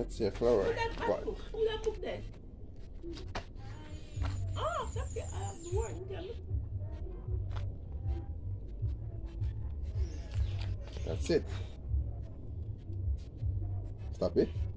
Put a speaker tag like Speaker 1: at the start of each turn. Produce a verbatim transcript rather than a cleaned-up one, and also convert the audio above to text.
Speaker 1: see a flower.
Speaker 2: Who that
Speaker 1: What?
Speaker 2: book? Who that book there? Oh, that's it. I have the word.
Speaker 1: That's it. Stop it.